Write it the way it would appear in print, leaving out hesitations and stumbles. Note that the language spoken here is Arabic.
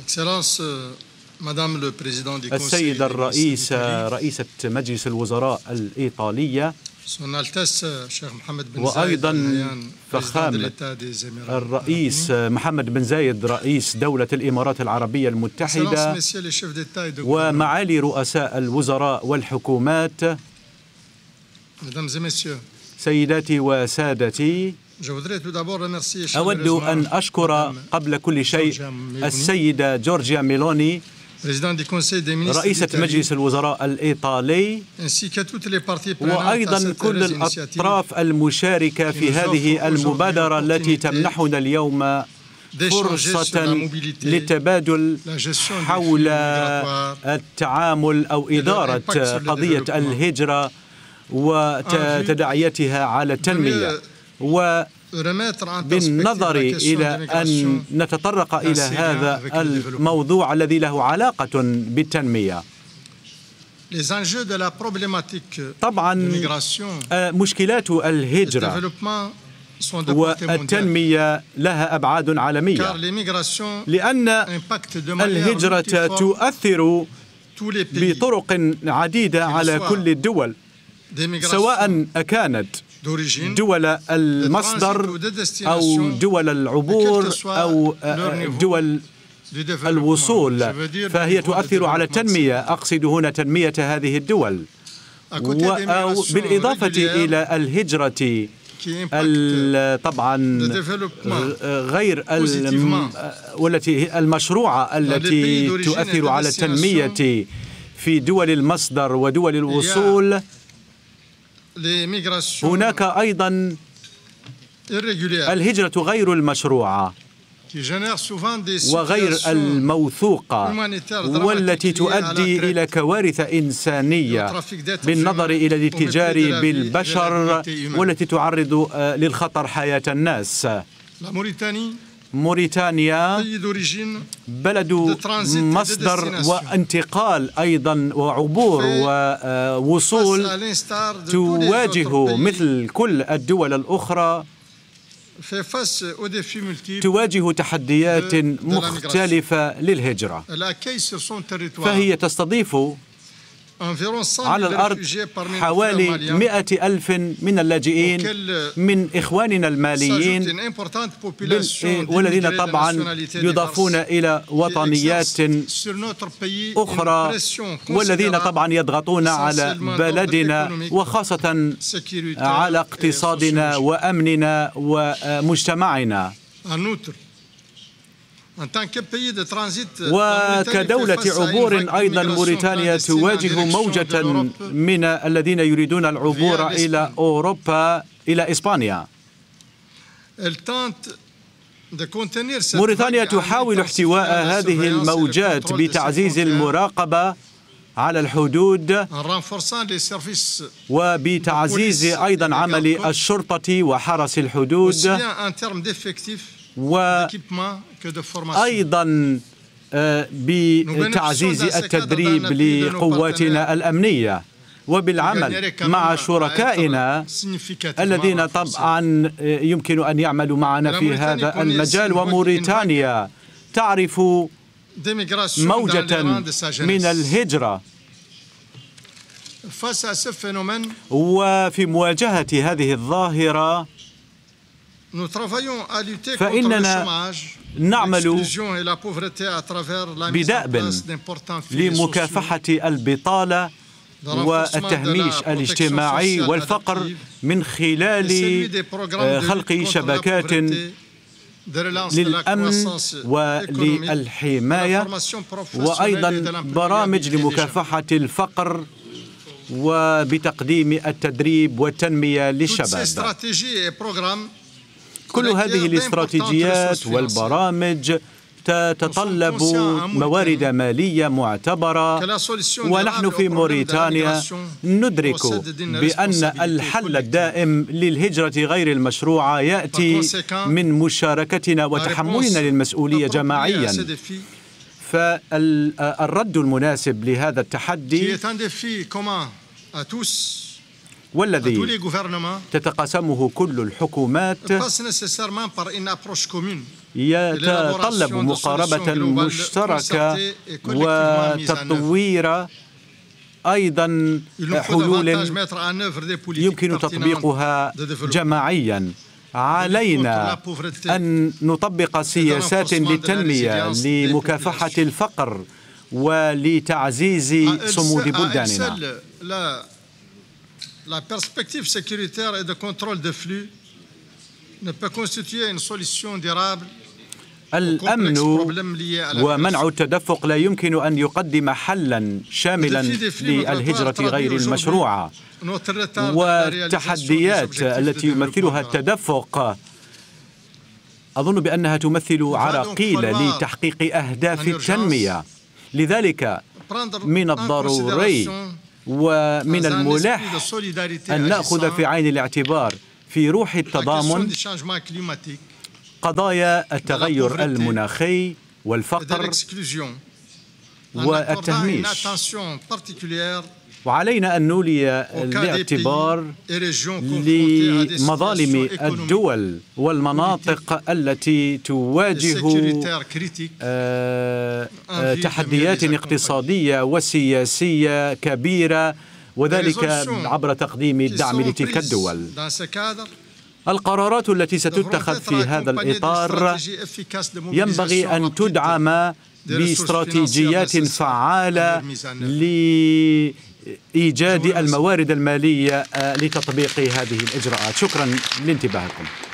السيدة الرئيسة رئيسة مجلس الوزراء الإيطالية، وأيضا فخامة الرئيس محمد بن زايد رئيس دولة الإمارات العربية المتحدة، ومعالي رؤساء الوزراء والحكومات، سيداتي وسادتي، أود أن أشكر قبل كل شيء السيدة جورجيا ميلوني رئيسة مجلس الوزراء الإيطالي، وأيضا كل الأطراف المشاركة في هذه المبادرة التي تمنحنا اليوم فرصة للتبادل حول التعامل أو إدارة قضية الهجرة وتداعياتها على التنمية. وبالنظر إلى أن نتطرق إلى هذا الموضوع الذي له علاقة بالتنمية، طبعا مشكلات الهجرة والتنمية لها أبعاد عالمية، لأن الهجرة تؤثر بطرق عديدة على كل الدول، سواء كانت دول المصدر أو دول العبور أو دول الوصول، فهي تؤثر على التنمية. أقصد هنا تنمية هذه الدول، بالإضافة إلى الهجرة طبعا غير والتي المشروعة التي تؤثر على التنمية في دول المصدر ودول الوصول. هناك أيضا الهجرة غير المشروعة وغير الموثوقة، والتي تؤدي إلى كوارث إنسانية بالنظر إلى الاتجار بالبشر، والتي تعرض للخطر حياة الناس. موريتانيا بلد مصدر وانتقال أيضا وعبور ووصول، تواجه مثل كل الدول الأخرى تواجه تحديات مختلفة للهجرة، فهي تستضيف على الأرض حوالي 100,000 من اللاجئين من إخواننا الماليين، والذين طبعا يضافون إلى وطنيات أخرى، والذين طبعا يضغطون على بلدنا وخاصة على اقتصادنا وأمننا ومجتمعنا. وكدولة عبور أيضا موريتانيا تواجه موجة من الذين يريدون العبور إلى أوروبا، إلى إسبانيا. موريتانيا تحاول احتواء هذه الموجات بتعزيز المراقبة على الحدود، وبتعزيز أيضا عمل الشرطة وحرس الحدود، وأيضا بتعزيز التدريب لقواتنا الأمنية، وبالعمل مع شركائنا الذين طبعا يمكن أن يعملوا معنا في هذا المجال. وموريتانيا تعرف موجة من الهجرة، وفي مواجهة هذه الظاهرة فإننا نعمل بدأب لمكافحة البطالة والتهميش الاجتماعي والفقر من خلال خلق شبكات للأمن وللحماية، وأيضا برامج لمكافحة الفقر، وبتقديم التدريب والتنمية للشباب. كل هذه الاستراتيجيات والبرامج تتطلب موارد مالية معتبرة، ونحن في موريتانيا ندرك بأن الحل الدائم للهجرة غير المشروعة يأتي من مشاركتنا وتحملنا للمسؤولية جماعيا. فالرد المناسب لهذا التحدي والذي تتقاسمه كل الحكومات يتطلب مقاربة مشتركة وتطوير أيضا حلول يمكن تطبيقها جماعيا. علينا أن نطبق سياسات للتنمية لمكافحة الفقر ولتعزيز صمود بلداننا. La perspective sécuritaire et de contrôle de flux ne peut constituer une solution durable. الأمن ومنع التدفق لا يمكن أن يقدم حلا شاملا للهجرة غير المشروعة، والتحديات التي يمثلها التدفق أظن بأنها تمثل عراقيل لتحقيق أهداف التنمية. لذلك من الضروري ومن الملح أن نأخذ في عين الاعتبار في روح التضامن قضايا التغير المناخي والفقر والتهميش، وعلينا أن نولي الاعتبار لمظالم الدول والمناطق التي تواجه تحديات اقتصادية وسياسية كبيرة، وذلك عبر تقديم الدعم لتلك الدول. القرارات التي ستتخذ في هذا الإطار ينبغي أن تدعم باستراتيجيات فعالة لإيجاد الموارد المالية لتطبيق هذه الإجراءات. شكرا لانتباهكم.